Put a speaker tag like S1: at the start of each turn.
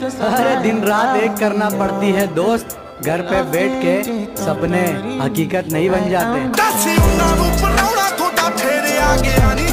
S1: अरे दिन रात एक करना पड़ती है दोस्त, घर पे बैठ के सपने हकीकत नहीं बन जाते।